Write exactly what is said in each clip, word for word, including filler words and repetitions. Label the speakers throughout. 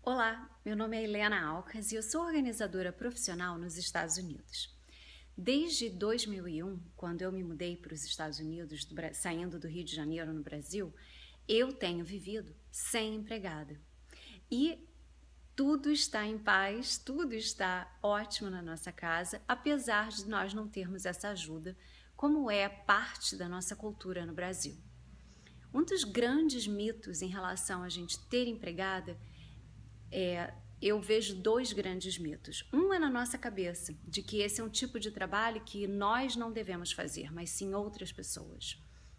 Speaker 1: Olá, meu nome é Helena Alcas e eu sou organizadora profissional nos Estados Unidos. Desde dois mil e um, quando eu me mudei para os Estados Unidos, do, saindo do Rio de Janeiro no Brasil, eu tenho vivido sem empregada. E tudo está em paz, tudo está ótimo na nossa casa, apesar de nós não termos essa ajuda, como é parte da nossa cultura no Brasil. Um dos grandes mitos em relação a gente ter empregada é, eu vejo dois grandes mitos. Um é na nossa cabeça, de que esse é um tipo de trabalho que nós não devemos fazer, mas sim outras pessoas.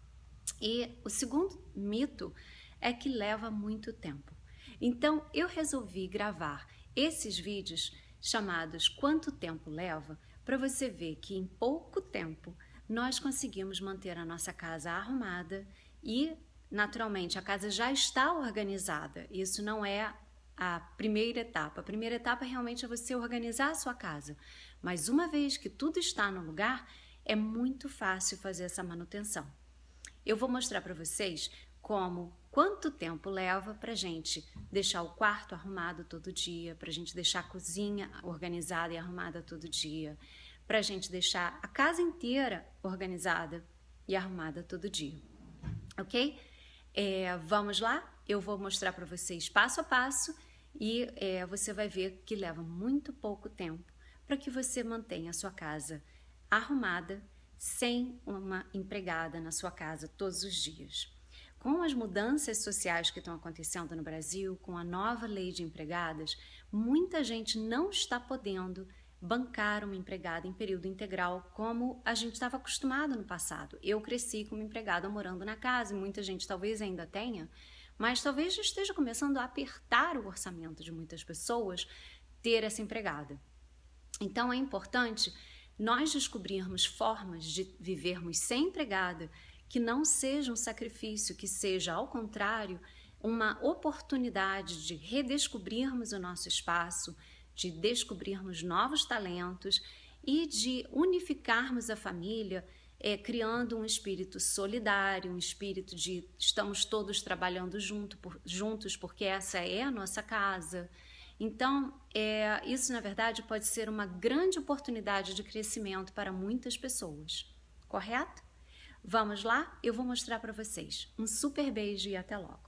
Speaker 1: E o segundo mito é que leva muito tempo. Então eu resolvi gravar esses vídeos chamados Quanto Tempo Leva, para você ver que em pouco tempo nós conseguimos manter a nossa casa arrumada e, naturalmente, a casa já está organizada. Isso não é a primeira etapa. A primeira etapa realmente é você organizar a sua casa. Mas uma vez que tudo está no lugar, é muito fácil fazer essa manutenção. Eu vou mostrar para vocês como, quanto tempo leva para a gente deixar o quarto arrumado todo dia, para a gente deixar a cozinha organizada e arrumada todo dia, para a gente deixar a casa inteira organizada e arrumada todo dia. Ok? É, vamos lá? Eu vou mostrar para vocês passo a passo e é, você vai ver que leva muito pouco tempo para que você mantenha a sua casa arrumada sem uma empregada na sua casa todos os dias. Com as mudanças sociais que estão acontecendo no Brasil, com a nova lei de empregadas, muita gente não está podendo bancar uma empregada em período integral como a gente estava acostumado no passado. Eu cresci como empregada morando na casa e muita gente talvez ainda tenha, mas talvez já esteja começando a apertar o orçamento de muitas pessoas ter essa empregada. Então é importante nós descobrirmos formas de vivermos sem empregada que não seja um sacrifício, que seja, ao contrário, uma oportunidade de redescobrirmos o nosso espaço, de descobrirmos novos talentos e de unificarmos a família, é, criando um espírito solidário, um espírito de estamos todos trabalhando junto, por, juntos porque essa é a nossa casa. Então, é, isso na verdade pode ser uma grande oportunidade de crescimento para muitas pessoas, correto? Vamos lá? Eu vou mostrar para vocês. Um super beijo e até logo!